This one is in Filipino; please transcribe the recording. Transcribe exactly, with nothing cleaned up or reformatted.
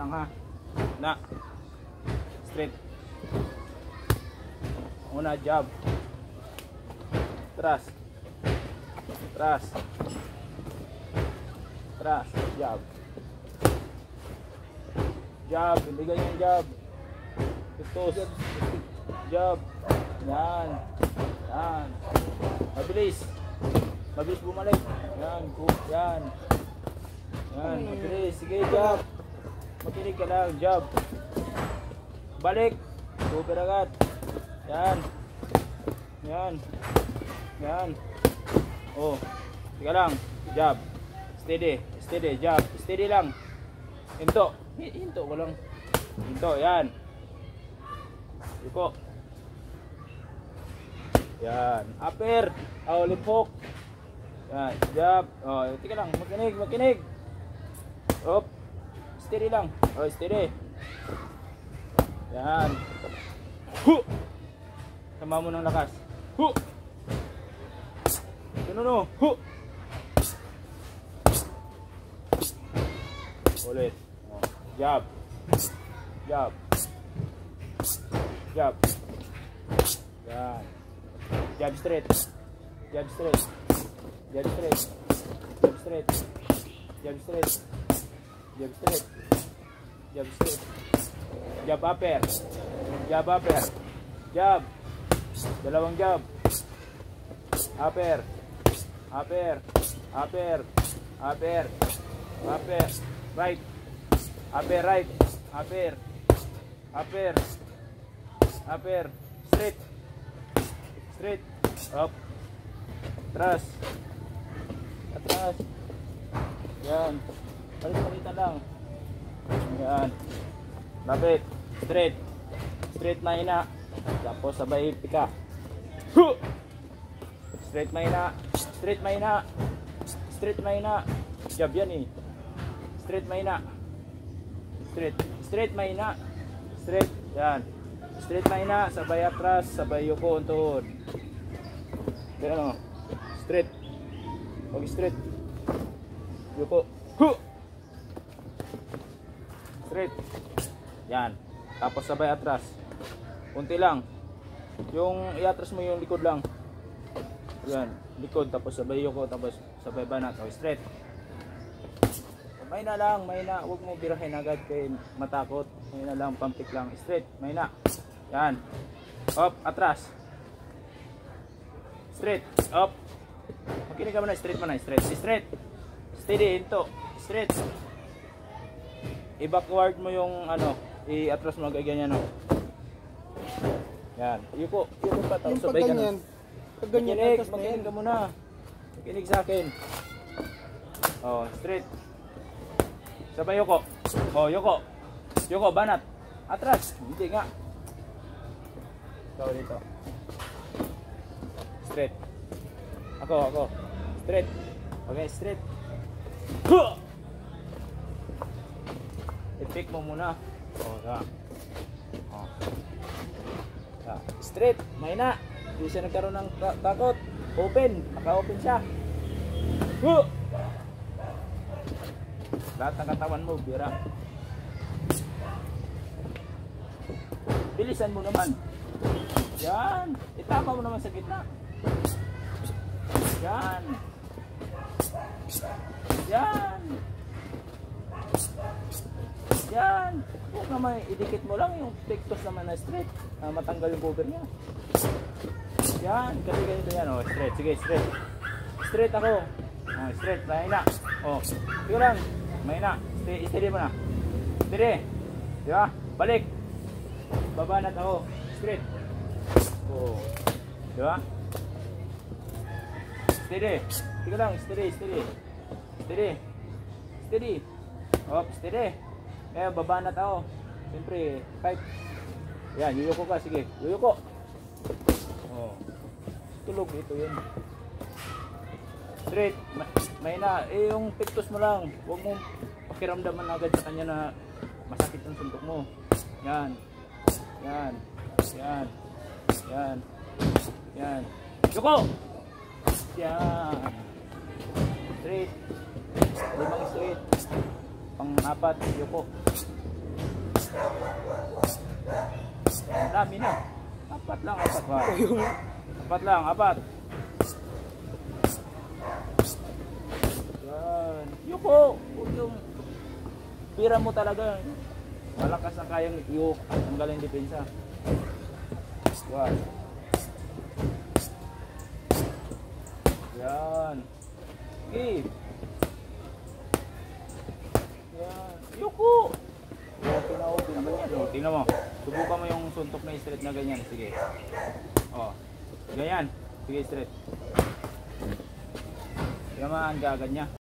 lang ha. Na. Straight. Una, jab. Tras. Tras. Tras. Jab. Jab. Hindi ganyan jab. Tutos. Jab. Yan. Yan. Mabilis. Mabilis bumalik. Yan. Yan. Yan. Mabilis. Sige, jab. Makinig ka lang. Jab. Balik. Super agad. Yan. Yan. Yan. Oh. Sige lang. Jab. Steady. Steady. Jab. Steady lang. Hinto. Hinto ko lang. Hinto. Yan. Iko. Yan. Upper. Oh, lip hook. Yan. Jab. Oh, tika lang. Makinig. Makinig. Op. Steady lang. Oh, steady. Yan. Hu! Sama mo ng lakas. Hu! Ganun o. Hu! Ulit. Oh. Jab. Jab. Jab. Yan. Jab straight. Jab straight. Jab straight. Jab straight. Jab straight. Jab straight. Jab straight. Jab upper. Jab upper. Jab. Dalawang jab. Upper. Upper. Upper. Upper. Upper. Right. Upper right. Upper. Upper. Upper. Straight. Straight. Up. Atras. Atras. Yan. Palit-palitan lang. Yan. Lapit. Straight. Straight mahina. Tapos sabay pika. Huh! Straight mahina. Straight mahina. Straight mahina. Jab yan eh. Straight mahina. Straight. Straight mahina. Straight. Yan. Straight mahina. Sabay atras. Sabay yuko ang tuhod. Yan o. Straight. Huwag straight. Yuko. Huh! Straight. Yan. Tapos sabay atras. Kunti lang. Yung iatras mo yung likod lang. Yan. Likod. Tapos sabay yuko. Tapos sabay banat. O straight. May na lang. May na. Huwag mo birahin agad kay matakot. May na lang. Pampik lang. Straight. May na. Yan. Up. Atras. Straight. Up. Makinig ka muna. Straight muna. Straight. Straight. Steady. Into. Straight. I-backward mo yung ano. I-atras mo. Ganyan no. Yan. Yuko. Yuko pa. Tapos sabay ganun. Makinig. Makinig ka muna. Makinig sa akin. Oh. Straight. Sabay yuko. Oh. Yuko. Yuko. Banat. Atras. Hindi nga. Ikaw dito. Straight. Ako. Ako. Straight. Okay. Straight. Huh! I-pick mo muna. Oh, sa. Oh. Sa. Straight, mahina. Hindi siya nagkaroon ng takot. Open, naka-open siya. Huh! Lahat ng katawan mo, bira. Bilisan mo naman. Yan. Itama mo naman sa gitna. Yan. Yan. Yan. Huwag naman idikit mo lang yung pectus naman na straight. Uh, matanggal yung cover niya. Yan. Kasi ganito yan. Oh, straight. Sige, straight. Straight ako. Oh, straight. Mahina. Oh. Sige lang. Mahina. Steady mo na. Steady. Diba? Balik. Babanat ako. Straight. Oh. Diba? Steady. Sige lang. Steady. Steady. Steady. Steady. Oh, steady. Eh, babanat ako. Siyempre, five. Yan, yuyuko ka. Sige, yuyuko. Oh. Tulog. Ito yun. Straight. May na. Eh, yung pectus mo lang. Huwag mo pakiramdaman agad sa kanya na masakit ang suntok mo. Yan. Yan. Yan. Yan. Yan. Yuyuko! Yan. Straight. Limang straight. Pang-apat, yuko. Ang dami na. Apat lang, apat ba? Yung Apat lang, apat. Yan. Yuko! Yung pira mo talaga. Malakas ang kayang iyok. Ang galing depensa. Wow. Yan. Okay. Yan. Yuko! Okay na okay naman yan. Oh, tingnan mo. Subukan mo yung suntok na straight na ganyan. Sige. Oh. Ganyan. Sige straight. Tingnan mo ang gagad niya.